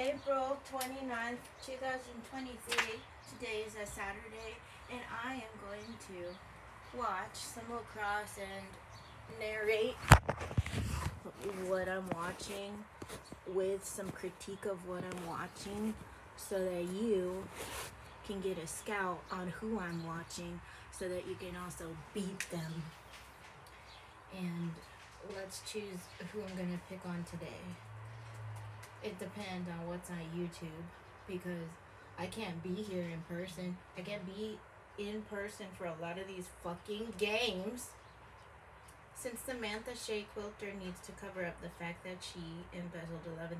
April 29th, 2023. Today is a Saturday, and I am going to watch some lacrosse and narrate what I'm watching with some critique of what I'm watching so that you can get a scout on who I'm watching so that you can also beat them. And let's choose who I'm going to pick on today. It depends on what's on YouTube because I can't be here in person. I can't be in person for a lot of these fucking games since Samantha Shea Quilter needs to cover up the fact that she embezzled $11,500.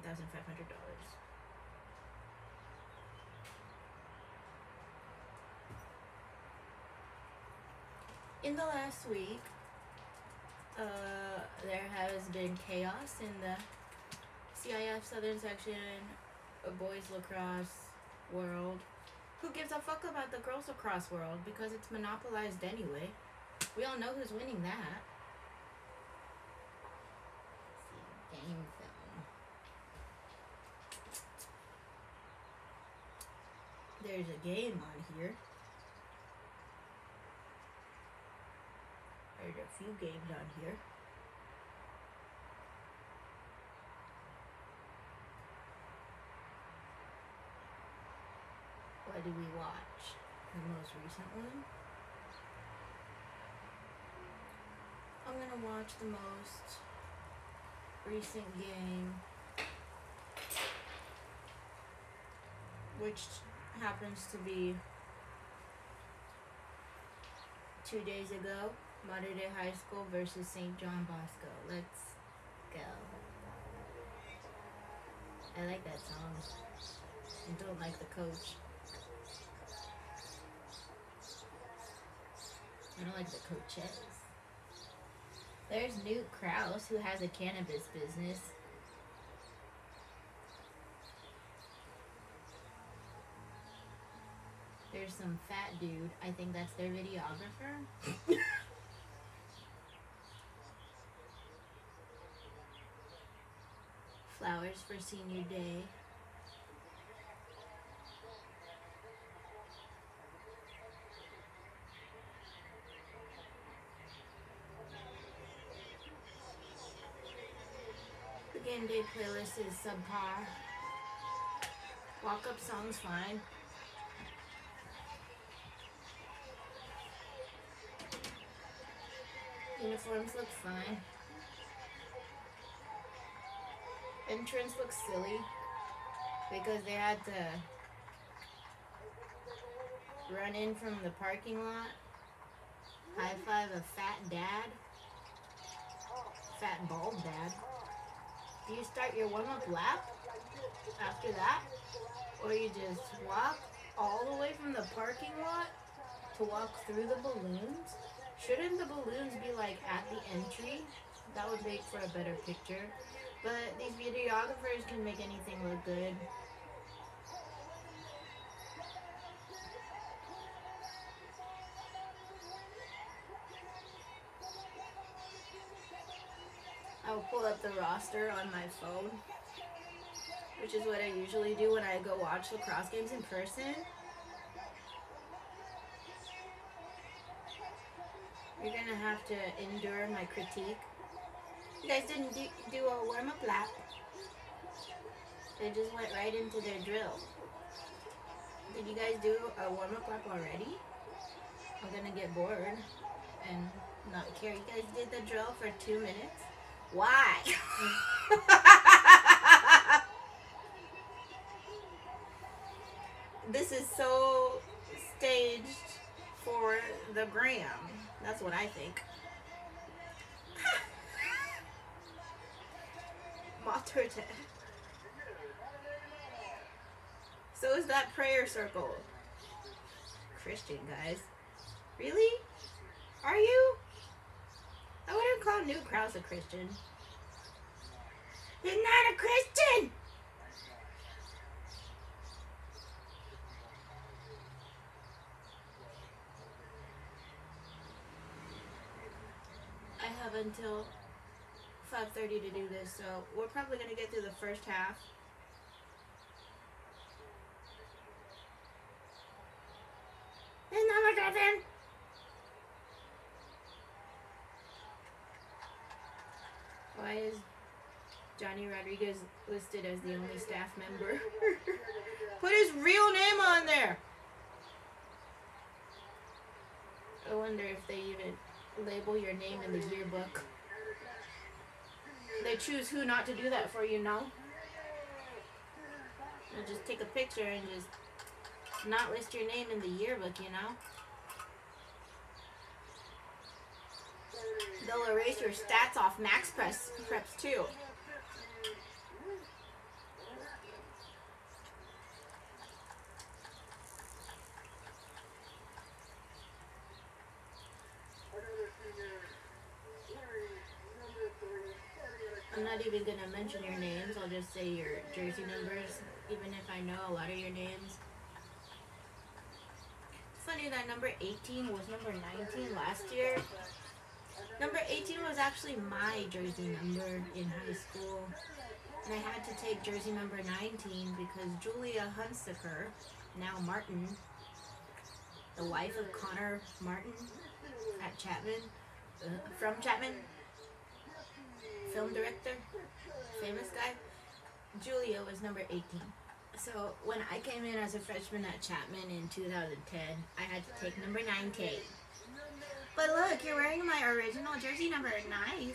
In the last week, there has been chaos in the CIF Southern Section boys lacrosse world. Who gives a fuck about the girls lacrosse world because it's monopolized anyway. We all know who's winning that. Let's see, game film. There's a game on here. There's a few games on here. What did we watch? The most recent one? I'm gonna watch the most recent game, which happens to be 2 days ago. Mater Dei High School versus St. John Bosco. Let's go. I like that song. I don't like the coach. I don't like the coaches. There's Newt Krause, who has a cannabis business. There's some fat dude. I think that's their videographer. Flowers for senior day. The game day playlist is subpar. Walk-up song's fine. Uniforms look fine. Entrance looks silly because they had to run in from the parking lot, high five a fat dad, fat bald dad. Do you start your warm-up lap after that? Or you just walk all the way from the parking lot to walk through the balloons? Shouldn't the balloons be like at the entry? That would make for a better picture. But these videographers can make anything look good. I will pull up the roster on my phone, which is what I usually do when I go watch lacrosse games in person. You're gonna have to endure my critique. You guys didn't do a warm-up lap. They just went right into their drill. Did you guys do a warm-up lap already? I'm gonna get bored and not care. You guys did the drill for 2 minutes? Why? This is so staged for the gram. That's what I think. Mater Dei. So is that prayer circle. Christian, guys. Really? Are you? I wouldn't call Newt Krause a Christian. He's not a Christian! I have until 5:30 to do this, so we're probably going to get through the first half. him. Why is Johnny Rodriguez listed as the only staff member? Put his real name on there. I wonder if they even label your name in the yearbook. They choose who not to do that for, you know? They'll just take a picture and just not list your name in the yearbook, you know? They'll erase your stats off Max Preps too. I'm not even gonna mention your names, I'll just say your jersey numbers, even if I know a lot of your names. It's funny that number 18 was number 19 last year. Number 18 was actually my jersey number in high school. And I had to take jersey number 19 because Julia Hunsaker, now Martin, the wife of Connor Martin at Chapman, from Chapman, film director, famous guy, Julia was number 18. So when I came in as a freshman at Chapman in 2010, I had to take number 19. But look, you're wearing my original jersey number. Nice.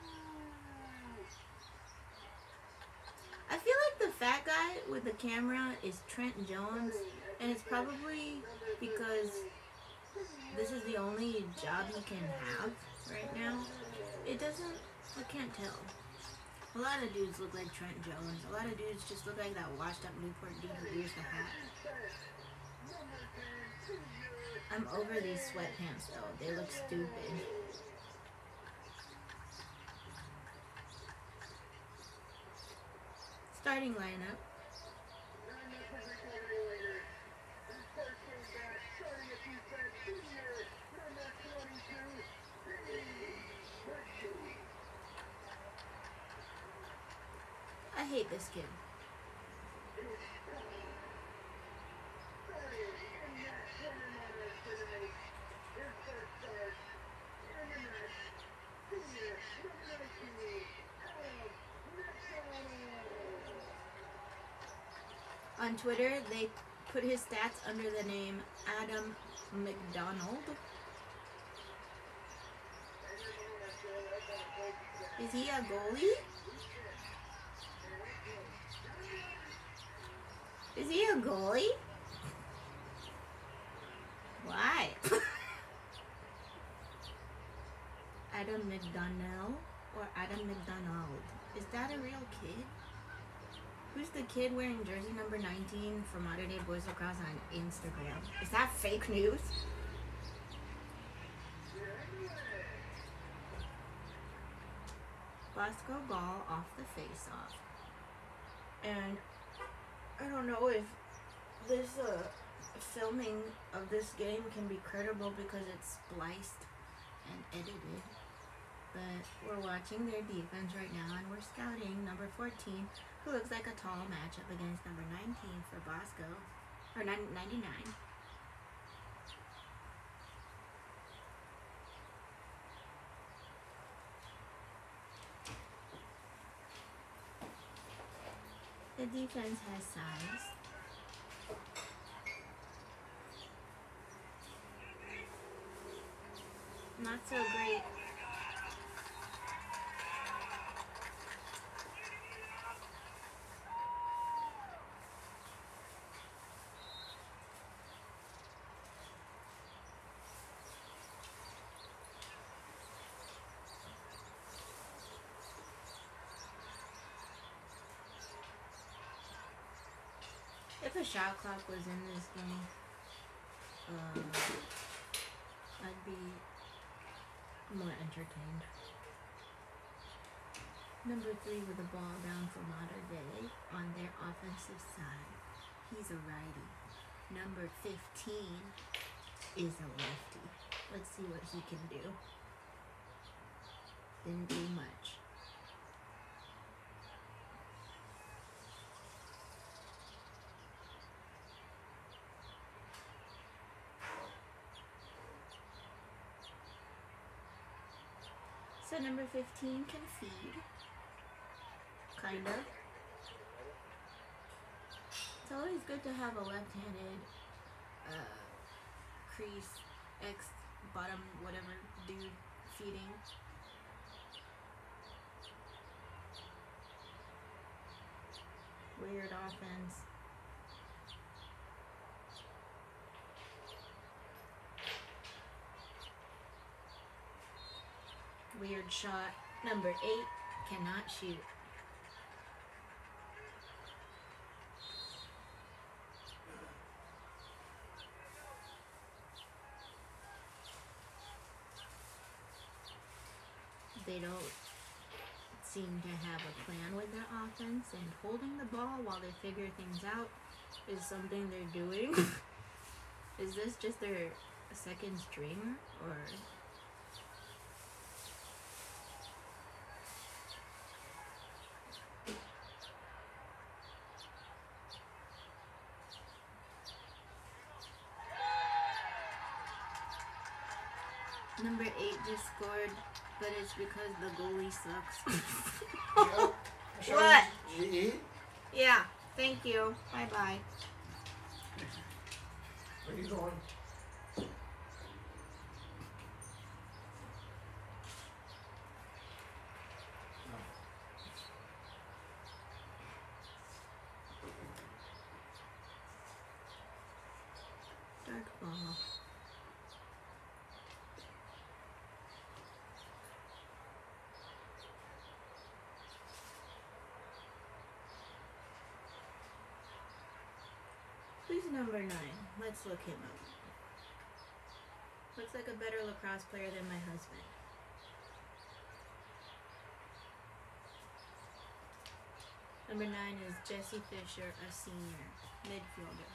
I feel like the fat guy with the camera is Trent Jones, and it's probably because this is the only job he can have right now. I can't tell. A lot of dudes look like Trent Jones. A lot of dudes just look like that washed up Newport dude who wears the hat. I'm over these sweatpants though. They look stupid. Starting lineup. I hate this kid. On Twitter, they put his stats under the name Adam McDonald. Is he a goalie? Is he a goalie? Why? Adam McDonnell or Adam McDonald? Is that a real kid? Who's the kid wearing jersey number 19 for Modern Day Boys Lacrosse on Instagram? Is that fake news? Bosco ball off the face-off. And I don't know if this filming of this game can be credible because it's spliced and edited. But we're watching their defense right now, and we're scouting number 14, who looks like a tall matchup against number 19 for Bosco, or 99. The defense has size. Not so great. If a shot clock was in this game, I'd be more entertained. Number 3 with the ball down for Modern Day on their offensive side. He's a righty. Number 15 is a lefty. Let's see what he can do. Didn't do much. So number 15 can feed. Kinda. It's always good to have a left-handed crease, X, bottom, whatever dude feeding. Weird offense. Weird shot. Number 8 cannot shoot. They don't seem to have a plan with their offense, and holding the ball while they figure things out is something they're doing. Is this just their second string, or? Number 8 just scored, but it's because the goalie sucks. Yep. What? Did you eat? Yeah, thank you. Bye-bye. Where are you going? Dark ball. Who's number 9? Let's look him up. Looks like a better lacrosse player than my husband. Number 9 is Jesse Fisher, a senior midfielder.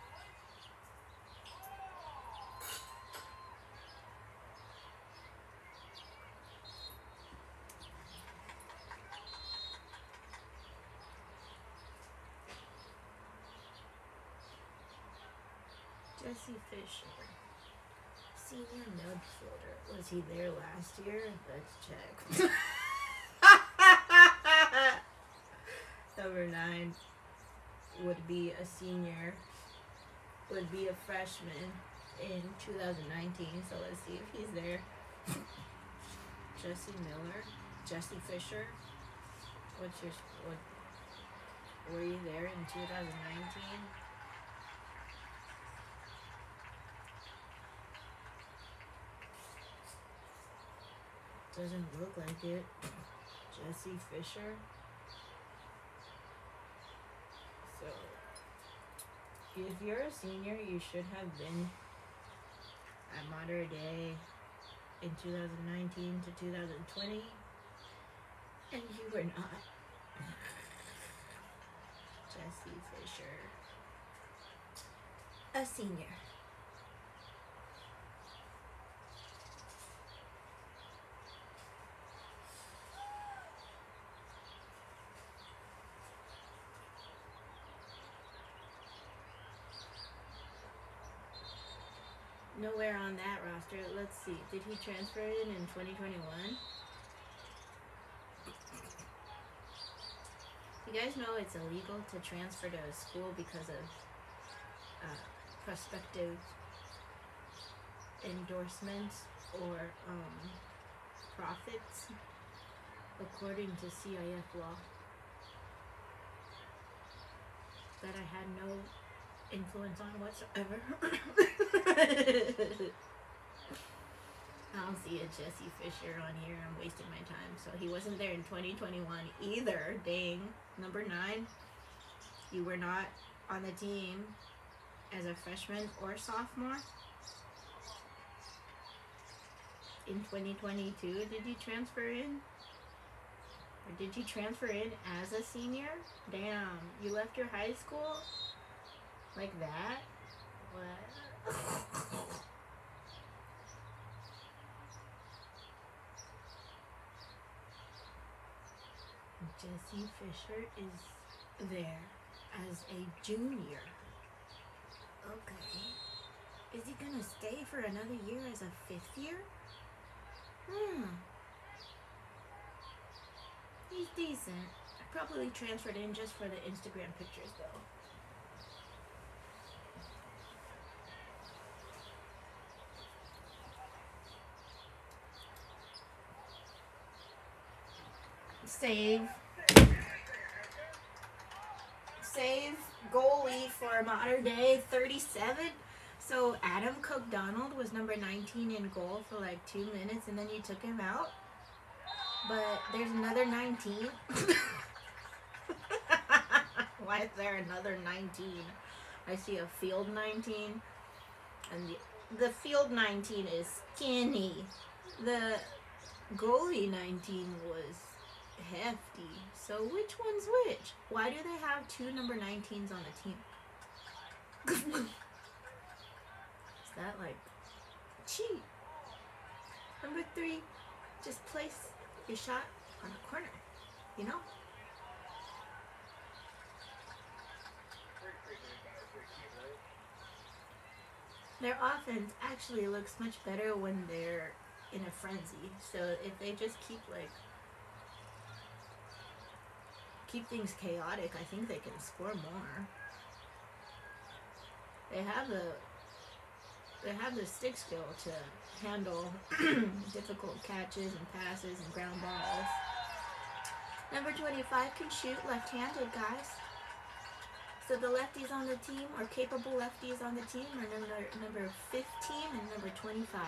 Jesse Fisher, senior midfielder. Was he there last year? Let's check. Number 9 would be a senior, would be a freshman in 2019. So let's see if he's there. Jesse Miller, Jesse Fisher. What were you there in 2019? Doesn't look like it. Jesse Fisher. So, if you're a senior, you should have been at Mater Dei in 2019 to 2020, and you were not. Jesse Fisher, a senior. Nowhere on that roster. Let's see. Did he transfer in 2021? You guys know it's illegal to transfer to a school because of prospective endorsements or profits, according to CIF law. That I had no influence on whatsoever. I don't see a Jesse Fisher on here. I'm wasting my time. So he wasn't there in 2021 either. Dang. Number 9, you were not on the team as a freshman or sophomore. In 2022, did you transfer in? Or did you transfer in as a senior? Damn, you left your high school like that? What? Jesse Fisher is there as a junior. Okay. Is he gonna stay for another year as a 5th year? He's decent. I probably transferred in just for the Instagram pictures though. Save goalie for Mater Dei 37. So Adam Cook Donald was number 19 in goal for like 2 minutes and then you took him out. But there's another 19. Why is there another 19? I see a field 19 and the field 19 is skinny. The goalie 19 was hefty. So which one's which? Why do they have 2 number 19s on the team? Is that like cheat? Number 3, just place your shot on the corner, you know? Their offense actually looks much better when they're in a frenzy. So if they just keep things chaotic, I think they can score more. They have the stick skill to handle difficult catches and passes and ground balls. Number 25 can shoot left-handed, guys. So the lefties on the team, or capable lefties on the team, are number 15 and number 25.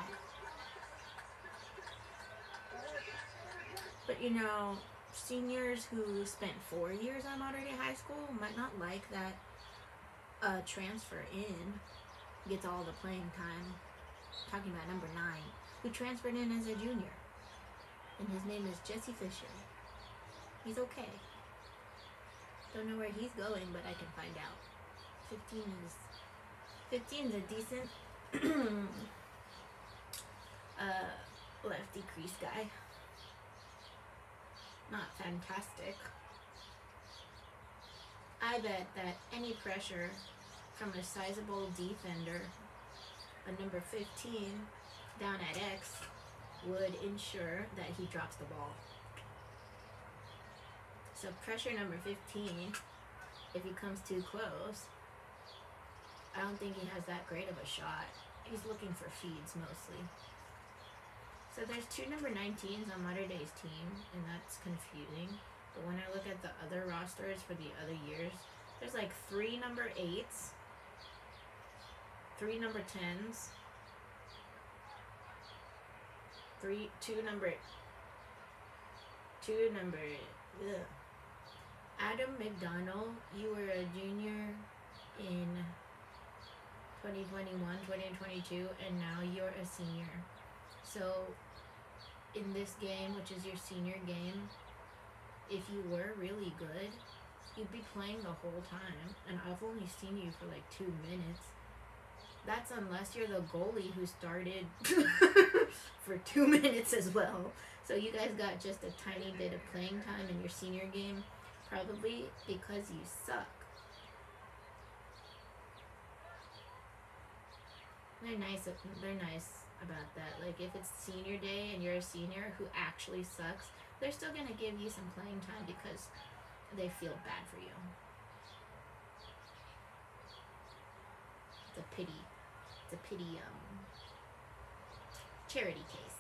But you know, seniors who spent 4 years at Mater Dei High School might not like that transfer in gets all the playing time. Talking about number 9, who transferred in as a junior. And his name is Jesse Fisher. He's okay. Don't know where he's going, but I can find out. 15 is a decent lefty crease guy. Not fantastic. I bet that any pressure from a sizable defender, a number 15, down at X, would ensure that he drops the ball. So pressure number 15, if he comes too close, I don't think he has that great of a shot. He's looking for feeds mostly. So there's 2 number 19s on Mater Dei's team, and that's confusing. But when I look at the other rosters for the other years, there's like 3 number 8s, 3 number 10s, 2 number ugh. Adam McDonald, you were a junior in 2021, 2022, and now you're a senior. So in this game, which is your senior game, if you were really good, you'd be playing the whole time, and I've only seen you for like 2 minutes. That's unless you're the goalie who started for 2 minutes as well. So you guys got just a tiny bit of playing time in your senior game, probably because you suck. They're nice about that. Like, if it's senior day and you're a senior who actually sucks, they're still gonna give you some playing time because they feel bad for you. It's a pity charity case.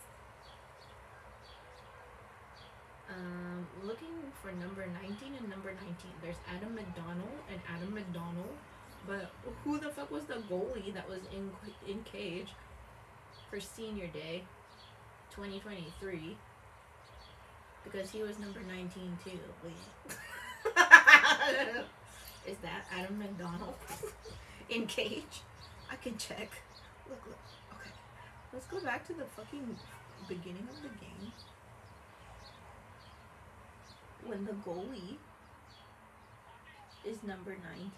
Looking for number 19 and number 19. There's Adam McDonald and Adam McDonald, but who the fuck was the goalie that was in cage for senior day 2023? Because he was number 19 too. Wait. Is that Adam McDonald in cage? I can check. Look. Okay. Let's go back to the fucking beginning of the game. When the goalie is number 19.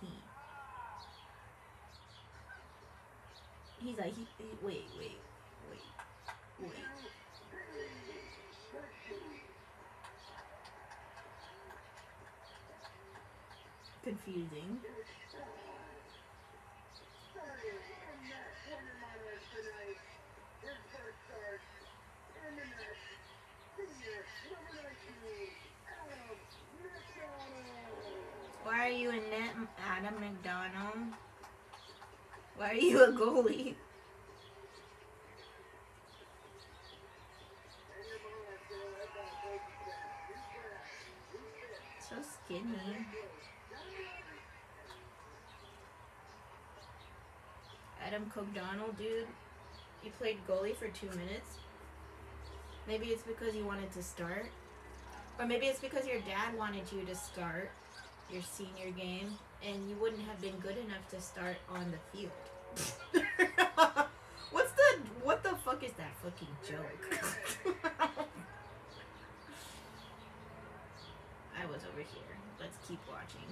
He's like, wait. Confusing. Adam McDonald. Why are you a goalie? So skinny. Adam McDonald, dude. You played goalie for 2 minutes. Maybe it's because you wanted to start. Or maybe it's because your dad wanted you to start your senior game and you wouldn't have been good enough to start on the field. What the fuck is that fucking joke? I was over here. Let's keep watching.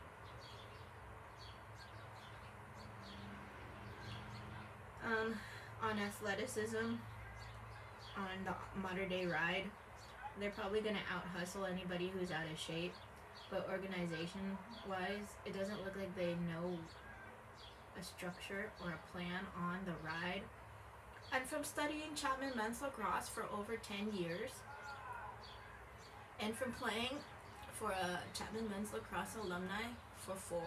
On athleticism, on the modern day ride, they're probably gonna out hustle anybody who's out of shape. But organization wise, it doesn't look like they know a structure or a plan on the ride. And from studying Chapman men's lacrosse for over 10 years, and from playing for a Chapman men's lacrosse alumni for 4,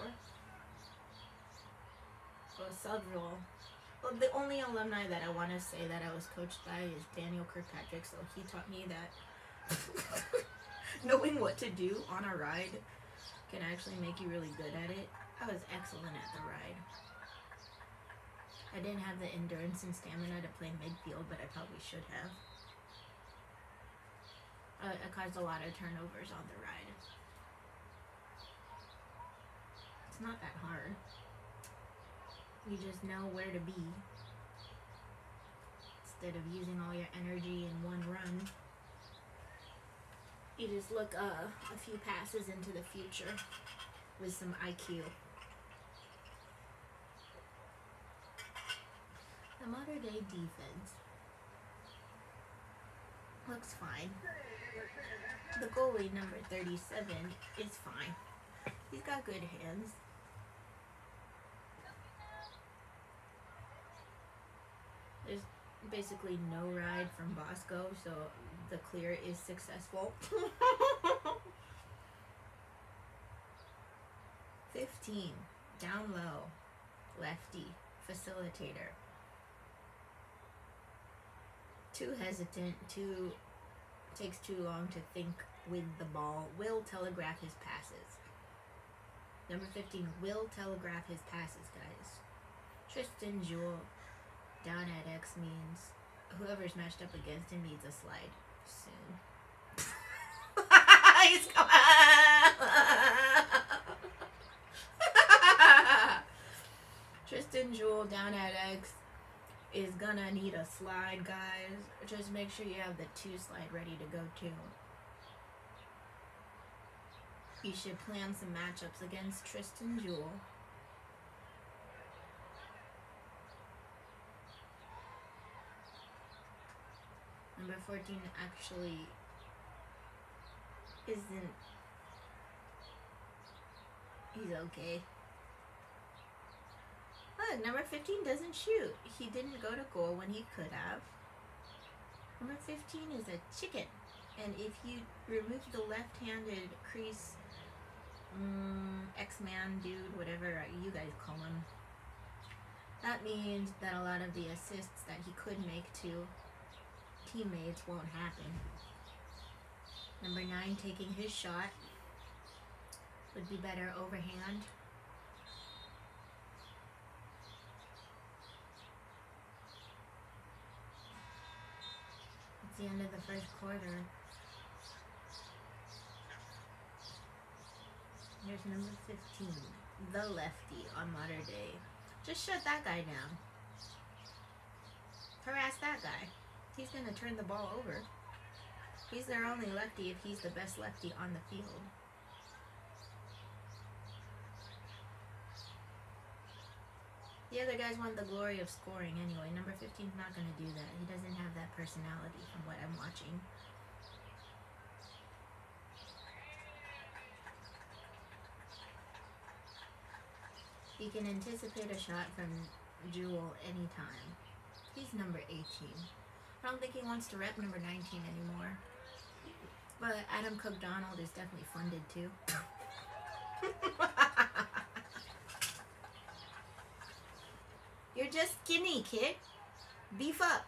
or several. Well, the only alumni that I want to say that I was coached by is Daniel Kirkpatrick, so he taught me that knowing what to do on a ride can actually make you really good at it. I was excellent at the ride. I didn't have the endurance and stamina to play midfield, but I probably should have. I caused a lot of turnovers on the ride. It's not that hard. You just know where to be. Instead of using all your energy in one run, you just look a few passes into the future with some IQ. The modern day defense looks fine. The goalie, number 37, is fine. He's got good hands. There's basically no ride from Bosco, so the clear is successful. 15, down low, lefty, facilitator. Too hesitant, takes too long to think with the ball, will telegraph his passes. Number 15 will telegraph his passes, guys. Tristan Jewell, down at X means whoever's matched up against him needs a slide soon. He's coming. Tristan Jewell down at X is gonna need a slide, guys. Just make sure you have the 2 slide ready to go too. You should plan some matchups against Tristan Jewell. Number 14 actually isn't. He's okay. Look, number 15 doesn't shoot. He didn't go to goal when he could have. Number 15 is a chicken. And if you remove the left-handed crease, X-Man dude, whatever you guys call him, that means that a lot of the assists that he could make to teammates won't happen. Number 9 taking his shot would be better overhand. It's the end of the first quarter. Here's number 15, the lefty on modern day. Just shut that guy down. Harass that guy. He's gonna turn the ball over. He's their only lefty if he's the best lefty on the field. The other guys want the glory of scoring anyway. Number 15's not gonna do that. He doesn't have that personality from what I'm watching. He can anticipate a shot from Jewell anytime. He's number 18. I don't think he wants to rep number 19 anymore. But Adam McDonald is definitely funded too. You're just skinny, kid. Beef up.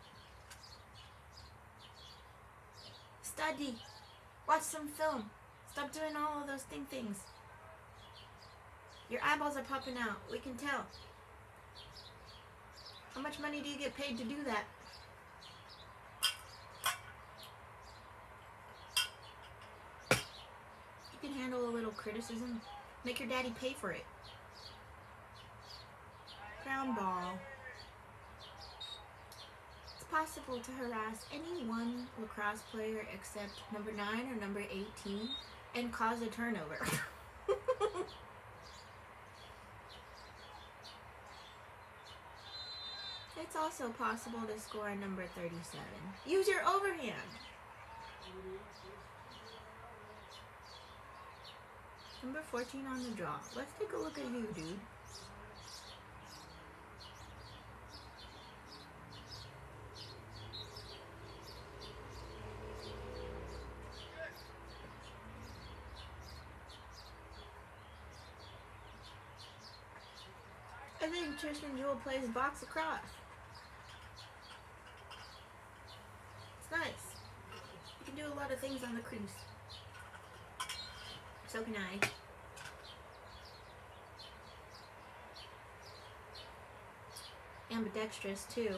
Study. Watch some film. Stop doing all of those things. Your eyeballs are popping out. We can tell. How much money do you get paid to do that? You can handle a little criticism. Make your daddy pay for it. Ground ball. It's possible to harass any one lacrosse player except number 9 or number 18 and cause a turnover. It's also possible to score a number 37. Use your overhand. Number 14 on the draw. Let's take a look at you, dude. I think Tristan Jewell plays box lacrosse. It's nice. You can do a lot of things on the crease. So can I. Ambidextrous too.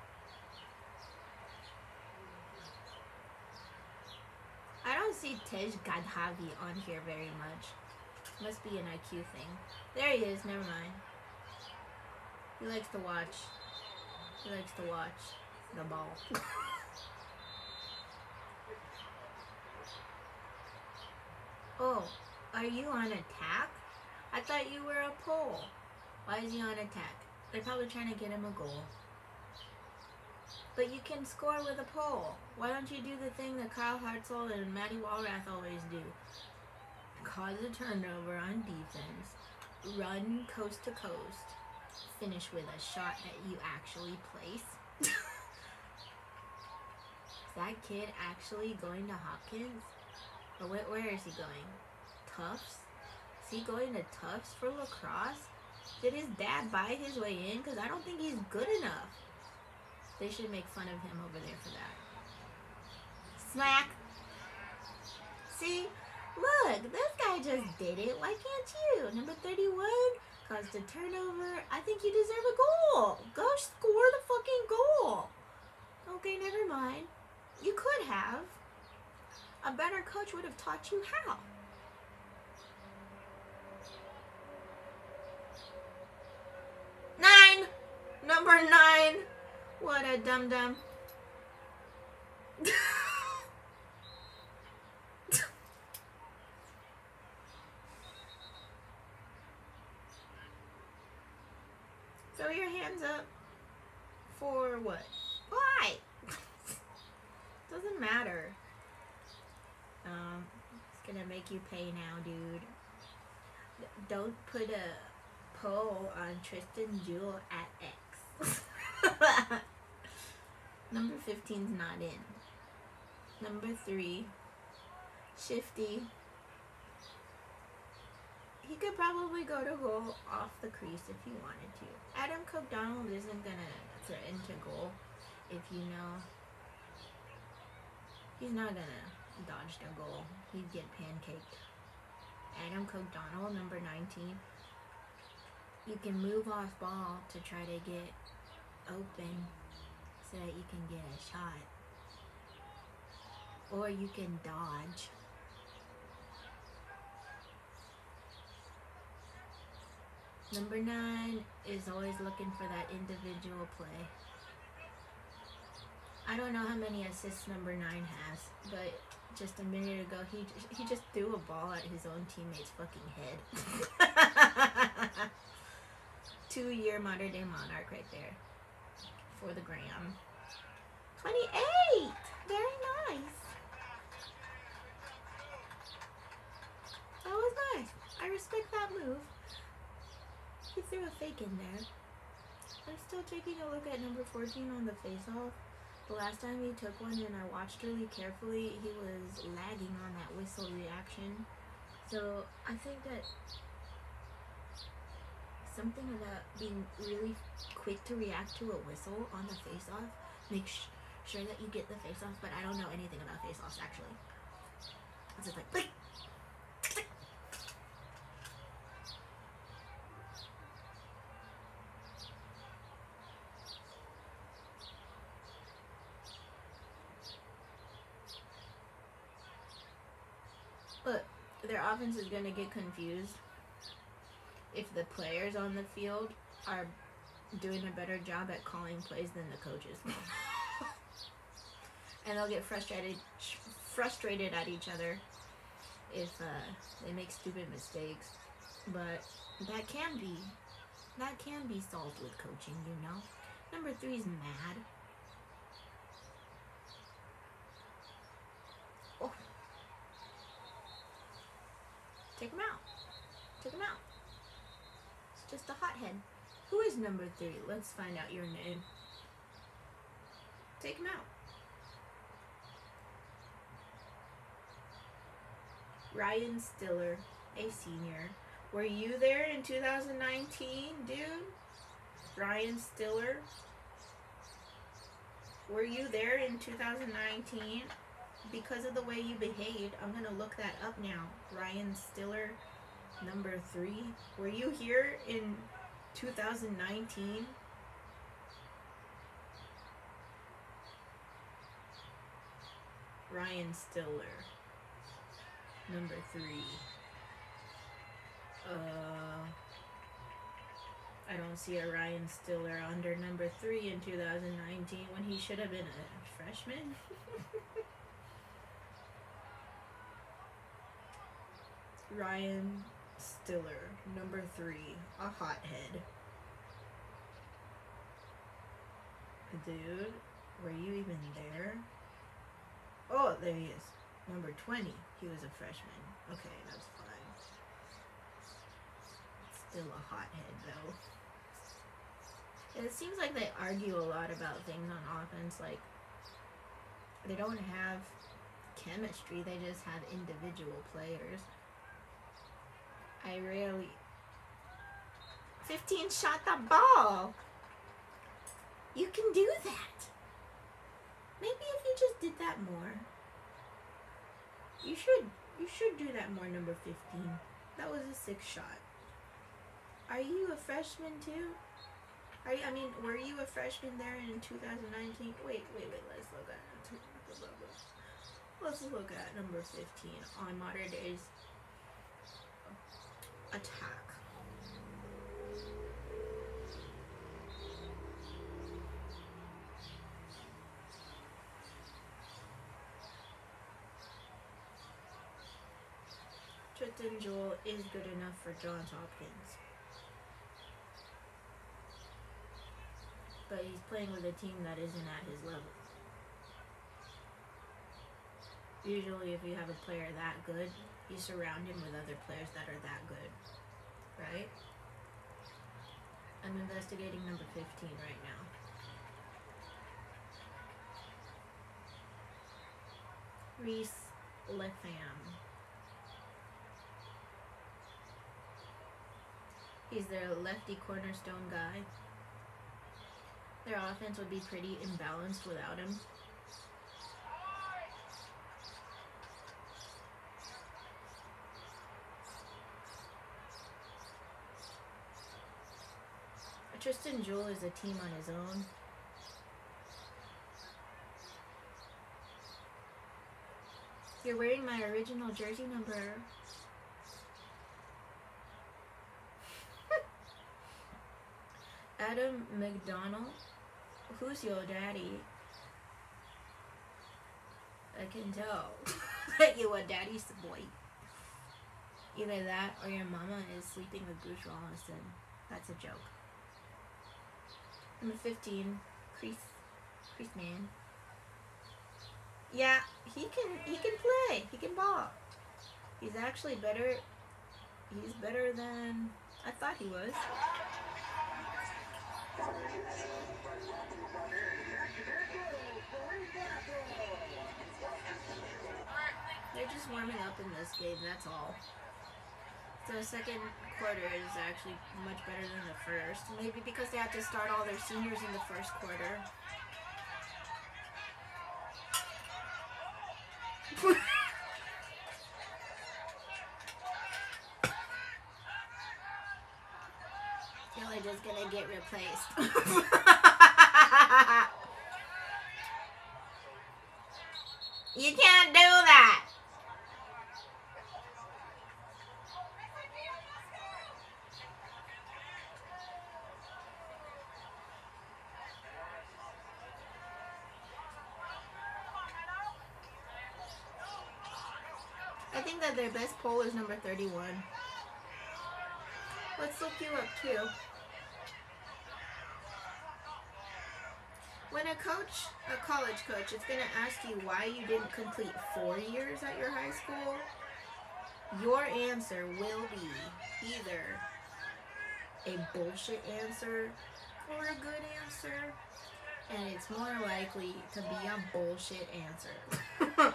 I don't see Tej Gadhavi on here very much. Must be an IQ thing. There he is, never mind. He likes to watch. He likes to watch the ball. Oh, are you on attack? I thought you were a pole. Why is he on attack? They're probably trying to get him a goal. But you can score with a pole. Why don't you do the thing that Kyle Hartzell and Matty Walrath always do? Cause a turnover on defense. Run coast to coast. Finish with a shot that you actually place. Is that kid actually going to Hopkins? Or where is he going? Tufts? Is he going to Tufts for lacrosse? Did his dad buy his way in? Because I don't think he's good enough. They should make fun of him over there for that. Smack! See? Look, this guy just did it. Why can't you? Number 31 caused a turnover. I think you deserve a goal. Go score the fucking goal. Okay, never mind. You could have. A better coach would have taught you how. Number 9. What a dum-dum. Throw your hands up. For what? Why? Doesn't matter. It's gonna make you pay now, dude. Don't put a poll on Tristan Jewell at X. Number 15's not in. Number 3, Shifty. He could probably go to goal off the crease if he wanted to. Adam Cook-Donald isn't gonna threaten to goal if you know. He's not gonna dodge the goal. He'd get pancaked. Adam Cook-Donald, number 19. You can move off ball to try to get open so that you can get a shot. Or you can dodge. Number 9 is always looking for that individual play. I don't know how many assists number 9 has, but just a minute ago he just threw a ball at his own teammate's fucking head. 2-year Modern Day Monarch right there for the gram. 28! Very nice. That was nice. I respect that move. He threw a fake in there. I'm still taking a look at number 14 on the face-off. The last time he took one and I watched really carefully, he was lagging on that whistle reaction. So I think that something about being really quick to react to a whistle on the face-off. Make sure that you get the face-off, but I don't know anything about face-offs actually. It's just like, click. But their offense is going to get confused if the players on the field are doing a better job at calling plays than the coaches. And they'll get frustrated at each other if they make stupid mistakes. But that can be solved with coaching, you know. Number 3's mad. Oh. Take him out. Take him out. It's just a hothead. Who is number 3? Let's find out your name. Take him out. Ryan Stiller, a senior. Were you there in 2019, dude? Ryan Stiller? Were you there in 2019? Because of the way you behaved, I'm going to look that up now. Ryan Stiller, number 3. Were you here in 2019? Ryan Stiller, number 3. I don't see a Ryan Stiller under number 3 in 2019 when he should have been a freshman. Ryan Stiller, number 3, a hothead. Dude, were you even there? Oh, there he is. Number 20. He was a freshman. Okay, that's fine. Still a hothead, though. It seems like they argue a lot about things on offense. Like, they don't have chemistry. They just have individual players. I rarely... 15 shot the ball! You can do that! Maybe if you just did that more. You should do that more, number 15. That was a 6 shot. Are you a freshman too? Were you a freshman there in 2019? Wait, let's look at it. Let's look at number 15 on Modern Day's attack. Tristan Joel is good enough for Johns Hopkins. But he's playing with a team that isn't at his level. Usually if you have a player that good, you surround him with other players that are that good. Right? I'm investigating number 15 right now. Reese Lefam. He's their lefty cornerstone guy. Their offense would be pretty imbalanced without him. Tristan Joel is a team on his own. You're wearing my original jersey number. Adam McDonald. Who's your daddy? I can tell that you are daddy's boy. Either that or your mama is sleeping with Bruce Rollinson. That's a joke. Number 15, Crease Man. Yeah, he can play. He can ball. He's actually better. He's better than I thought he was. They're just warming up in this game, that's all. The second quarter is actually much better than the first. Maybe because they had to start all their seniors in the first quarter. Y'all are just gonna get replaced. You can't do that. I think that their best poll is number 31. Let's look you up too. When a college coach, is going to ask you why you didn't complete 4 years at your high school, your answer will be either a bullshit answer or a good answer, and it's more likely to be a bullshit answer.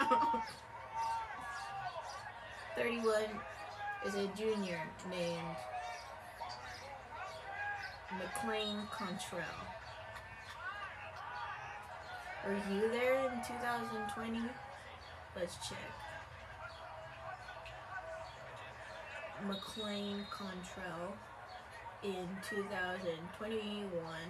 31 is a junior named McLean Contrell. Were you there in 2020? Let's check. McLean Contrell in 2021.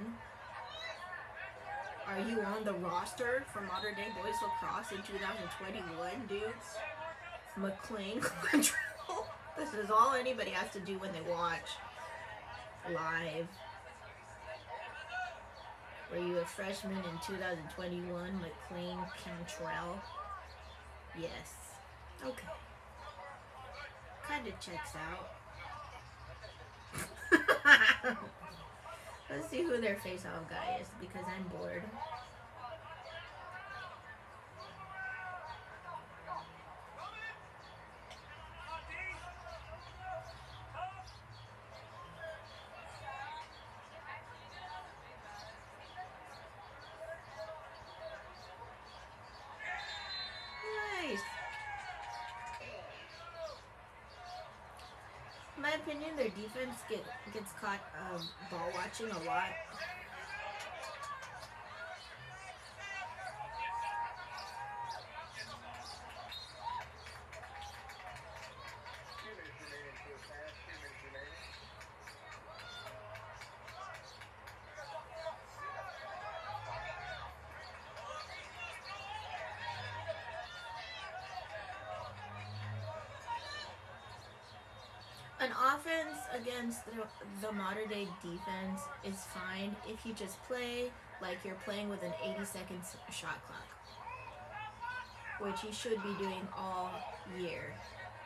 Are you on the roster for Modern Day Boys Lacrosse in 2021, dudes? McLean Contrell. This is all anybody has to do when they watch live. Were you a freshman in 2021, McLean Contrell? Yes. Okay. Kinda checks out. Let's see who their face-off guy is, because I'm bored. In my opinion, their defense gets caught ball watching a lot. An offense against the modern day defense is fine if you just play like you're playing with an 80-second shot clock, which you should be doing all year.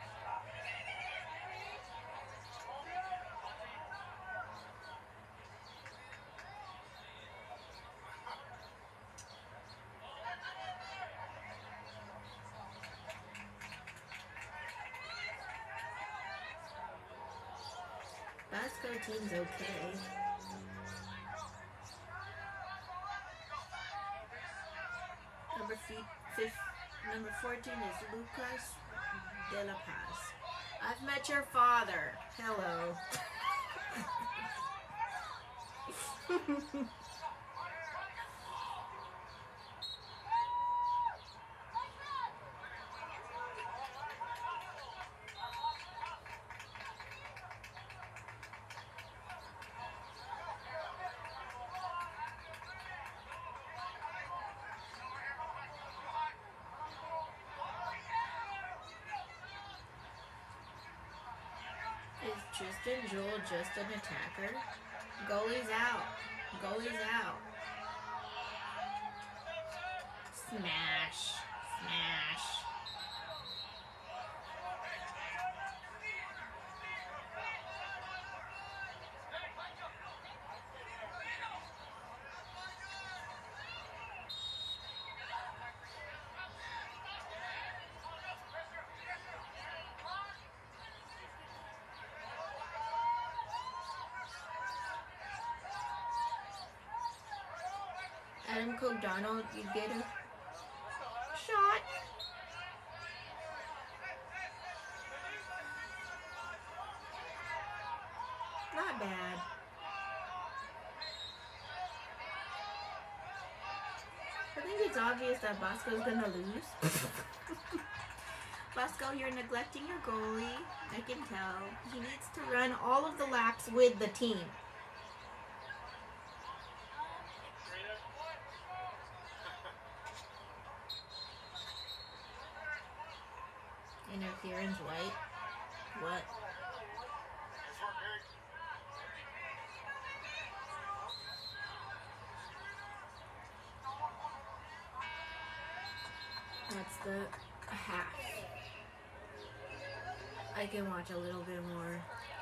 Basco team's okay. Number 14 is Lucas De La Paz. I've met your father. Hello. Is Tristan Jewell just an attacker? Goalie's out. Goalie's out. Smash. Smash. Adam Cogdano, you get a shot. it's obvious that Bosco's gonna lose. Bosco, you're neglecting your goalie. I can tell. He needs to run all of the laps with the team. Interference white. What? That's the half. I can watch a little bit more.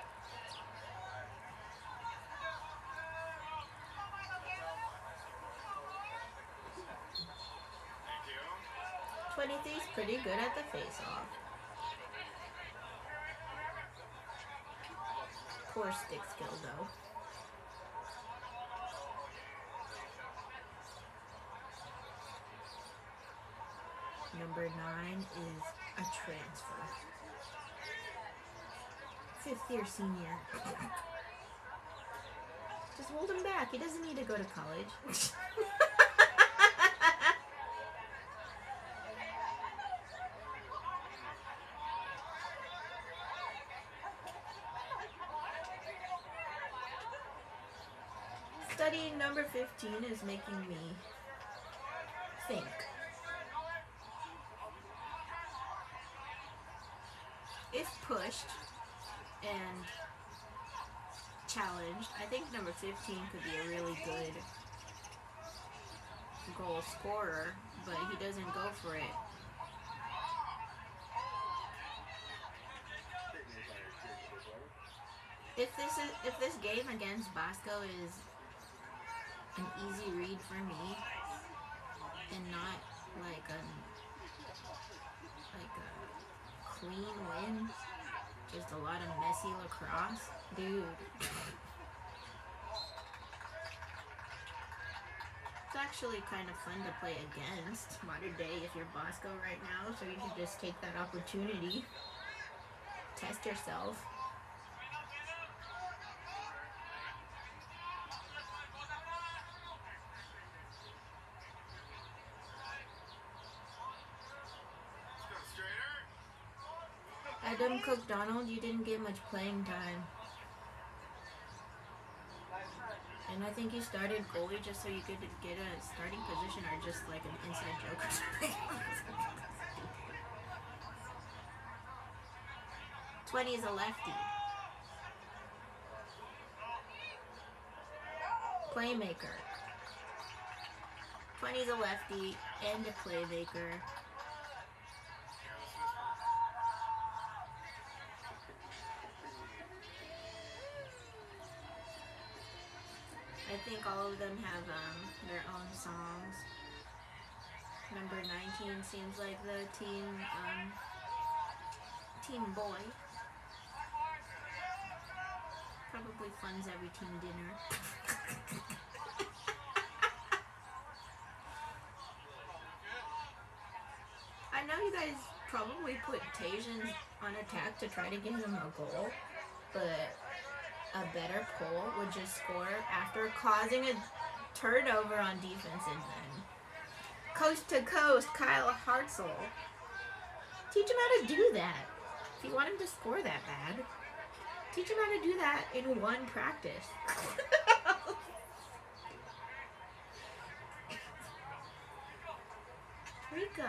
Thank you. 23's pretty good at the face-off. Poor stick skill though. Number 9 is a transfer. 5th year senior. Just hold him back. He doesn't need to go to college. Studying number 15 is making me think. If pushed and challenged, I think number 15 could be a really good goal scorer, but he doesn't go for it. If this game against Bosco is an easy read for me and not like a clean win, just a lot of messy lacrosse, dude. It's actually kind of fun to play against modern day if you're Bosco right now, so you should just take that opportunity. Test yourself. Adam Cook Donald, you didn't get much playing time. And I think you started goalie just so you could get a starting position, or just like an inside joke or something. 20 is a lefty. Playmaker. 20 is a lefty and a playmaker. I think all of them have their own songs. Number 19 seems like the team boy. Probably funds every team dinner. I know you guys probably put Tajan on attack to try to get him a goal, but a better pull would just score after causing a turnover on defense, and then coast to coast, Kyle Hartzell. Teach him how to do that. If you want him to score that bad, teach him how to do that in one practice. Rico.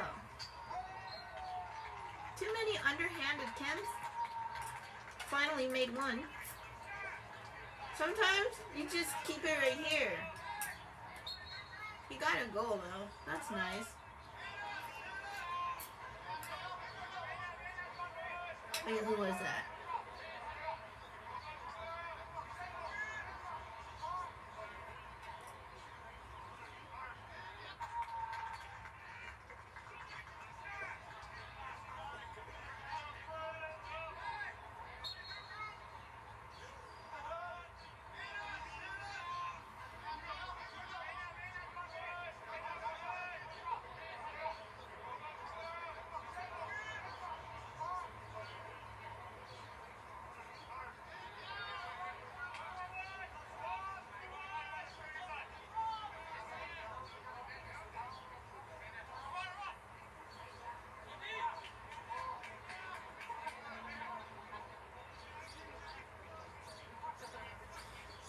Too many underhand attempts. Finally made one. Sometimes you just keep it right here. He got a goal though. That's nice. Wait, who was that?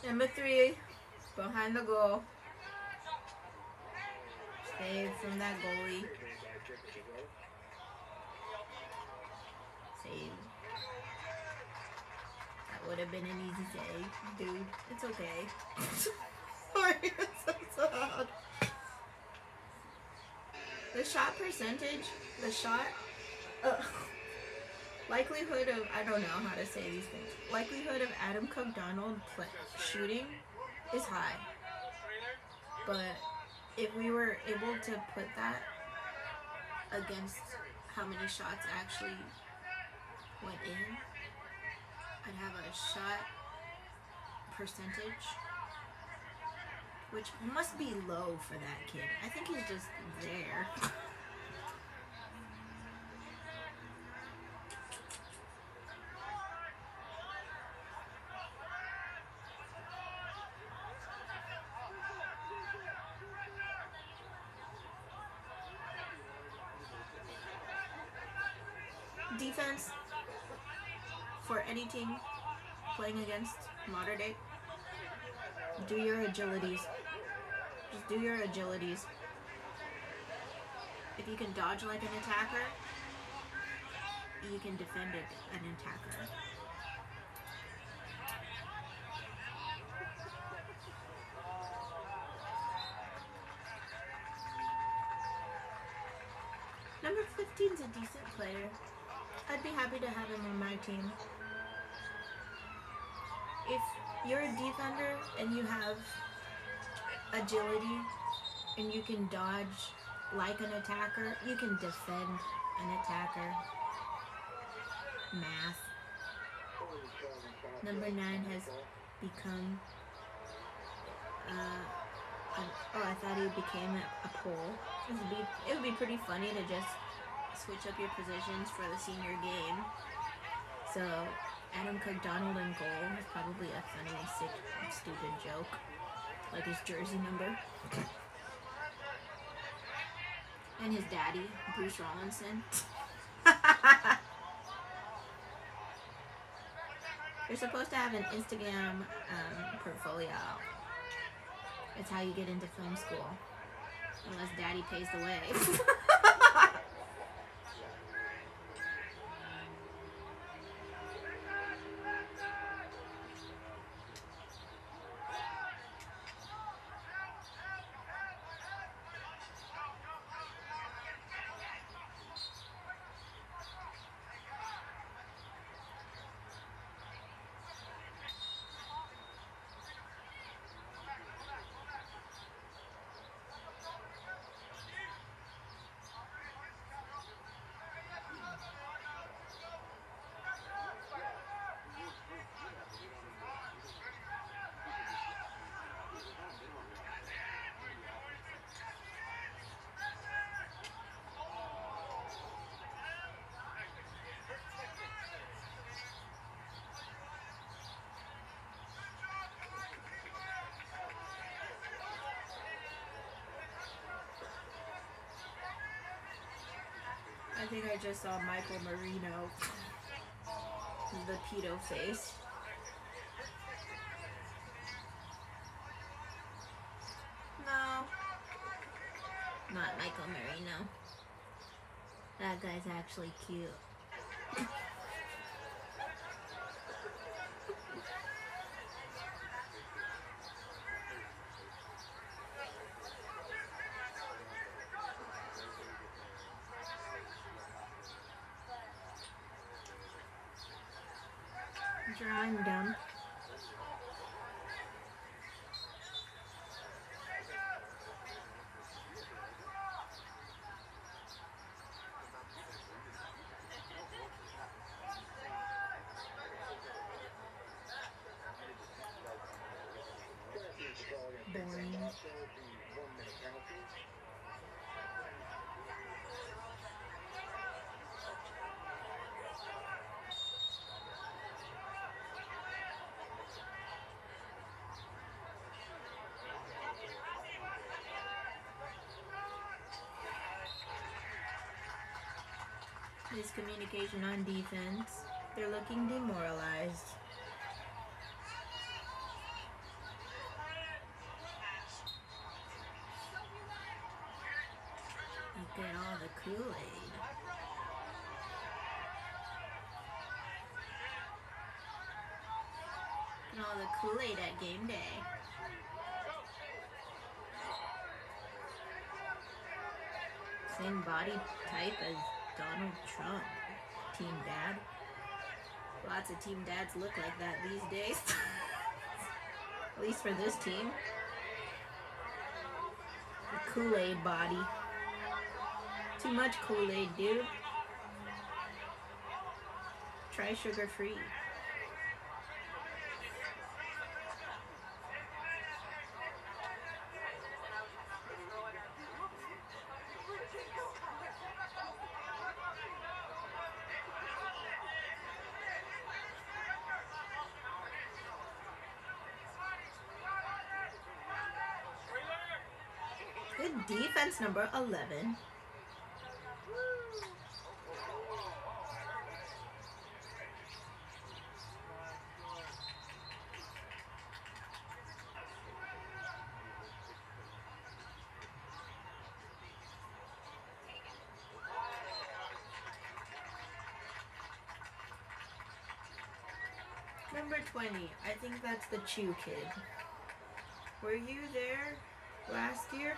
Number 3, behind the goal. Save from that goalie. Save. That would have been an easy save, dude. It's okay. Sorry, it's so sad. The shot percentage, the shot, likelihood of, I don't know how to say these things. Likelihood of Adam Cook-Donald shooting is high. But if we were able to put that against how many shots actually went in, I'd have a shot percentage, which must be low for that kid. I think he's just there. Defense for any team playing against Mater Dei, do your agilities. Just do your agilities. If you can dodge like an attacker, you can defend an attacker. Number 15 is a decent player. I'd be happy to have him on my team. If you're a defender and you have agility and you can dodge like an attacker, you can defend an attacker. Math. Number 9 has become oh, I thought he became a pole. It would be pretty funny to just switch up your positions for the senior game. So Adam Cook-Donald in goal is probably a funny, sick, stupid joke, like his jersey number. And his daddy, Bruce Rollinson. You're supposed to have an Instagram portfolio. It's how you get into film school. Unless daddy pays the way. I think I just saw Michael Marino, the pedo face. No, not Michael Marino. That guy's actually cute. I'm dumb. Boring. Miscommunication on defense. They're looking demoralized. Get all the Kool-Aid. Get all the Kool-Aid at game day. Same body type as Donald Trump. Team dad. Lots of team dads look like that these days. At least for this team. The Kool-Aid body. Too much Kool-Aid, dude. Try sugar-free. Good defense, number 11. Number 20. I think that's the Chew kid. Were you there last year?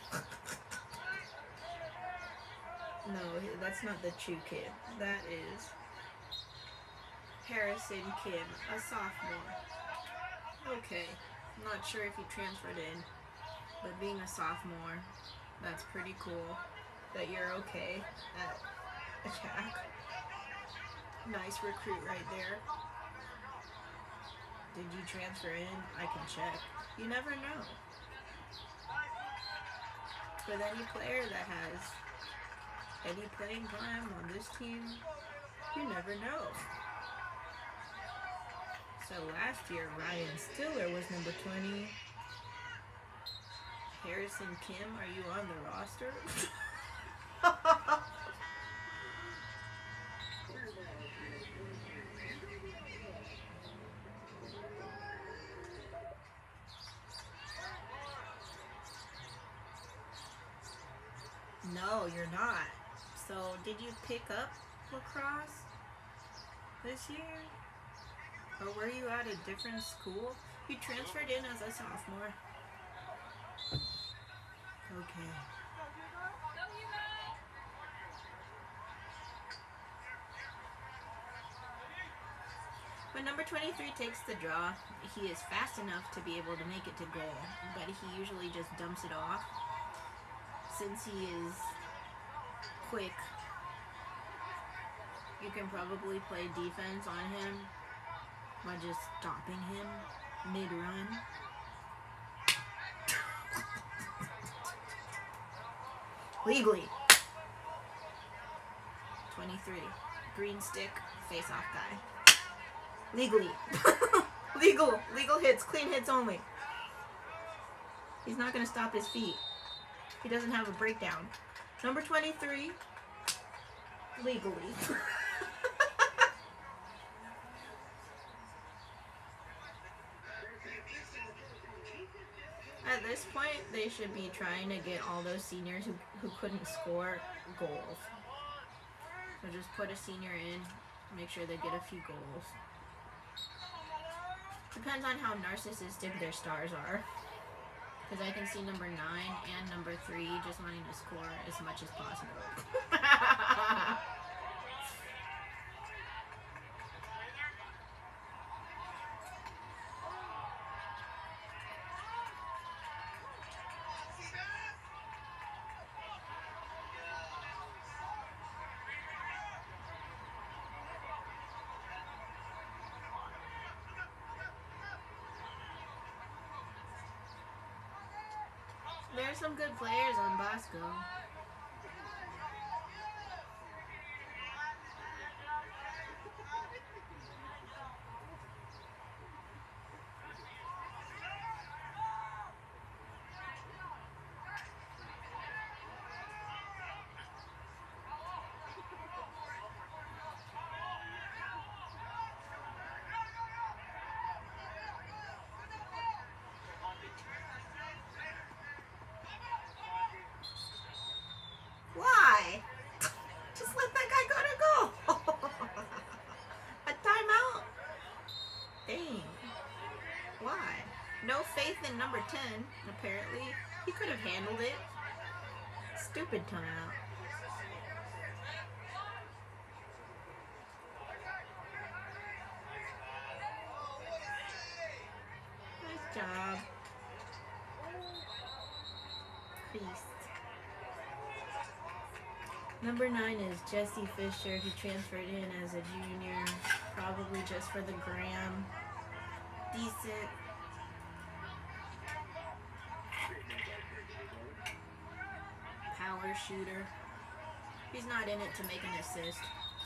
No, that's not the Chew kid. That is Harrison Kim, a sophomore. Okay, I'm not sure if he transferred in, but being a sophomore, that's pretty cool that you're okay at attack. Nice recruit right there. Did you transfer in? I can check. You never know. With any player that has any playing time on this team, you never know. So last year, Ryan Stiller was number 20. Harrison Kim, are you on the roster? No, you're not. So, did you pick up lacrosse this year? Or were you at a different school? You transferred in as a sophomore. Okay. When number 23 takes the draw, he is fast enough to be able to make it to goal, but he usually just dumps it off. Since he is quick, you can probably play defense on him by just stopping him mid-run. Legally. 23. Green stick, face-off guy. Legally. Legal hits, clean hits only. He's not going to stop his feet. He doesn't have a breakdown. Number 23, legally. At this point, they should be trying to get all those seniors who couldn't score goals. So just put a senior in, make sure they get a few goals. Depends on how narcissistic their stars are. Because I can see number 9 and number 3 just wanting to score as much as possible. There's some good players on Bosco. No faith in number 10, apparently. He could have handled it. Stupid timeout. Nice job. Feast. Number 9 is Jesse Fisher. He transferred in as a junior, probably just for the gram. Decent. Power shooter. He's not in it to make an assist.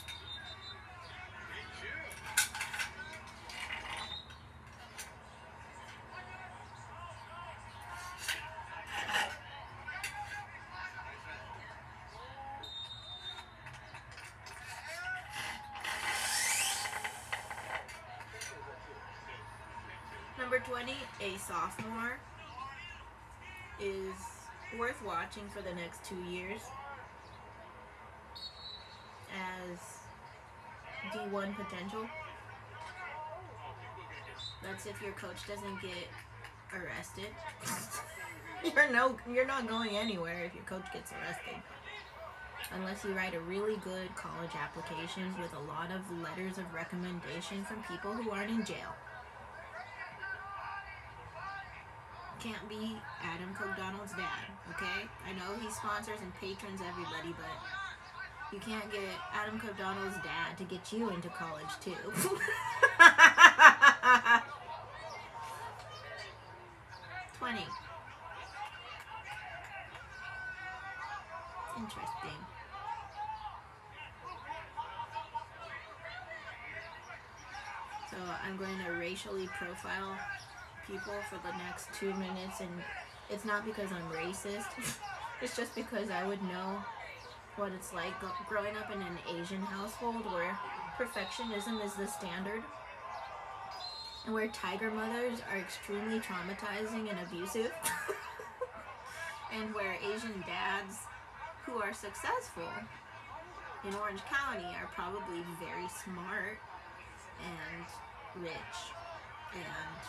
Number 20, a sophomore, is worth watching for the next 2 years as D1 potential. That's if your coach doesn't get arrested. You're not going anywhere if your coach gets arrested. Unless you write a really good college application with a lot of letters of recommendation from people who aren't in jail. Can't be Adam Cogdonald's dad, okay? I know he sponsors and patrons everybody, but you can't get Adam Cogdonald's dad to get you into college, too. Interesting. So I'm going to racially profile people for the next 2 minutes, and it's not because I'm racist. It's just because I would know what it's like growing up in an Asian household where perfectionism is the standard and where tiger mothers are extremely traumatizing and abusive and where Asian dads who are successful in Orange County are probably very smart and rich and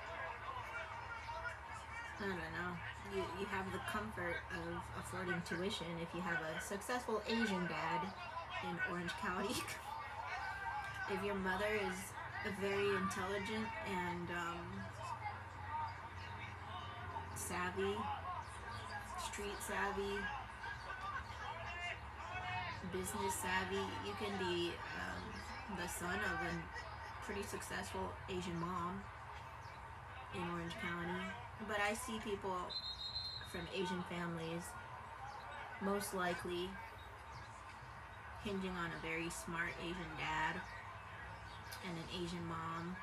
I don't know. You have the comfort of affording tuition if you have a successful Asian dad in Orange County. If your mother is very intelligent and savvy, street savvy, business savvy, you can be the son of a pretty successful Asian mom in Orange County. But I see people from Asian families most likely hinging on a very smart Asian dad and an Asian mom.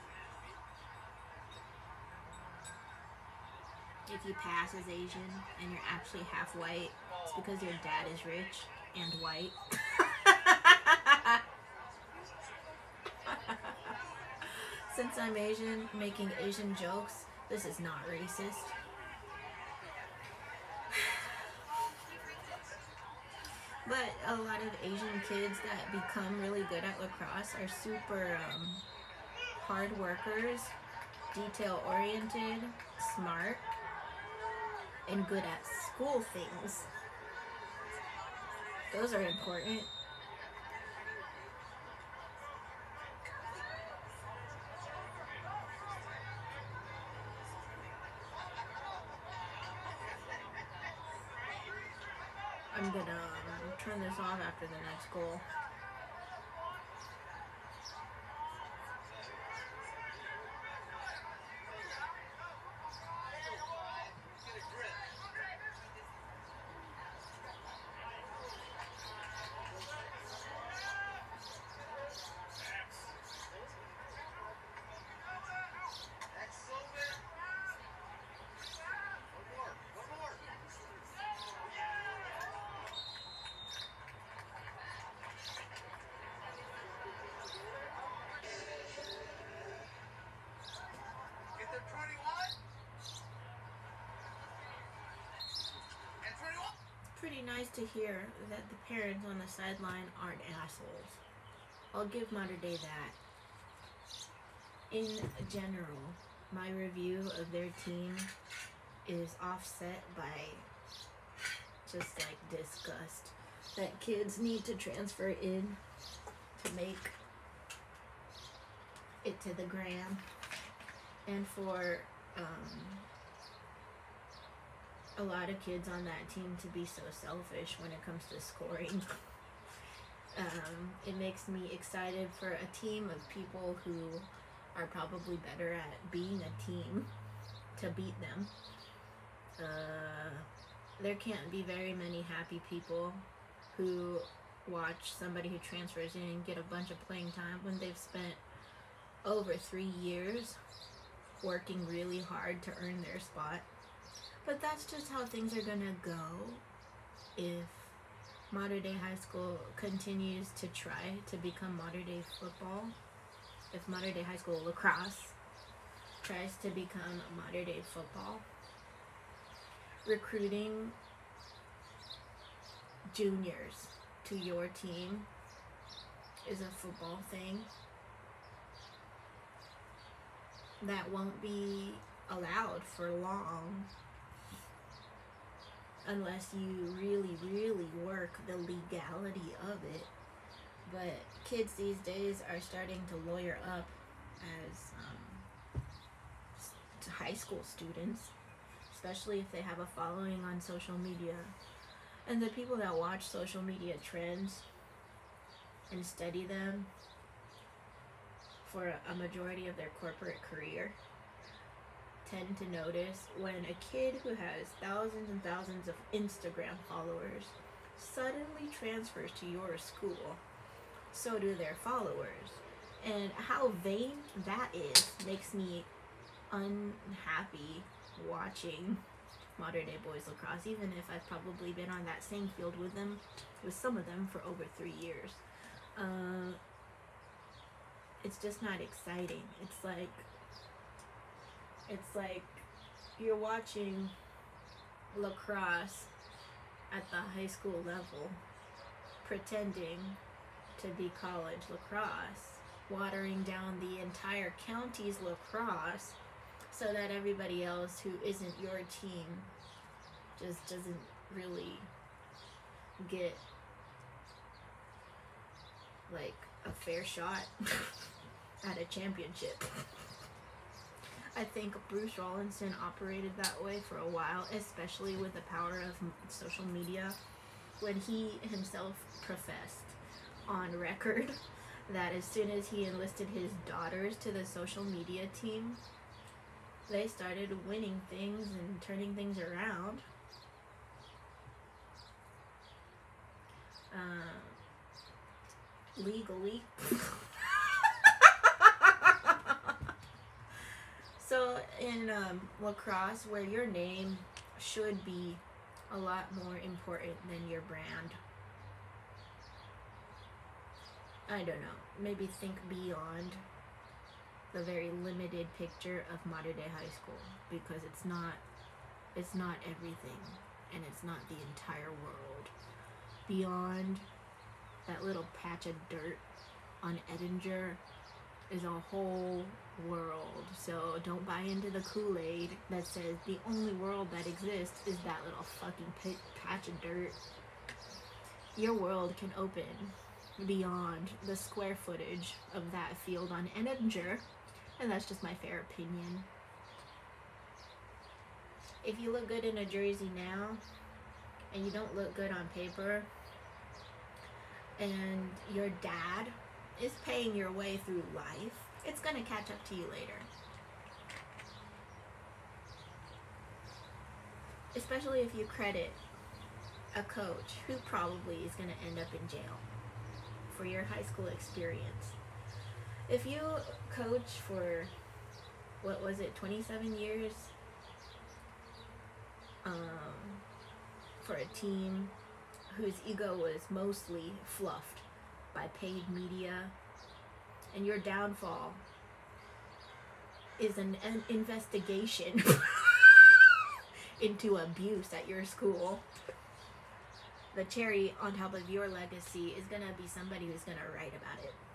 If you pass as Asian and you're actually half white, it's because your dad is rich and white. Since I'm Asian, making Asian jokes, this is not racist. But a lot of Asian kids that become really good at lacrosse are super hard workers, detail-oriented, smart, and good at school things. Those are important. I'm gonna turn this off after the next goal. Pretty nice to hear that the parents on the sideline aren't assholes. I'll give Mater Dei that. In general, my review of their team is offset by just like disgust that kids need to transfer in to make it to the gram, and for a lot of kids on that team to be so selfish when it comes to scoring. It makes me excited for a team of people who are probably better at being a team to beat them. There can't be very many happy people who watch somebody who transfers in and get a bunch of playing time when they've spent over 3 years working really hard to earn their spot. But that's just how things are gonna go if Mater Dei High School continues to try to become Mater Dei football. If Mater Dei High School lacrosse tries to become Mater Dei football. Recruiting juniors to your team is a football thing that won't be allowed for long unless you really, really work the legality of it. But kids these days are starting to lawyer up as high school students, especially if they have a following on social media. And the people that watch social media trends and study them for a majority of their corporate career tend to notice when a kid who has thousands and thousands of Instagram followers suddenly transfers to your school, so do their followers. And how vain that is makes me unhappy watching Mater Dei boys lacrosse, even if I've probably been on that same field with some of them for over 3 years. It's just not exciting. It's like you're watching lacrosse at the high school level, pretending to be college lacrosse, watering down the entire county's lacrosse so that everybody else who isn't your team just doesn't really get like a fair shot at a championship. I think Bruce Rollinson operated that way for a while, especially with the power of social media, when he himself professed on record that as soon as he enlisted his daughters to the social media team, they started winning things and turning things around. Legally. So in lacrosse, where your name should be a lot more important than your brand, I don't know, maybe think beyond the very limited picture of Mater Dei High School, because it's not everything, and it's not the entire world. Beyond that little patch of dirt on Edinger is a whole world. So don't buy into the Kool-Aid that says the only world that exists is that little fucking patch of dirt. Your world can open beyond the square footage of that field on Edinger, and that's just my fair opinion. If you look good in a jersey now, and you don't look good on paper, and your dad is paying your way through life, it's gonna catch up to you later. Especially if you credit a coach who probably is gonna end up in jail for your high school experience. If you coach for, 27 years? For a team whose ego was mostly fluffed by paid media, and your downfall is an investigation into abuse at your school, the cherry on top of your legacy is gonna be somebody who's gonna write about it.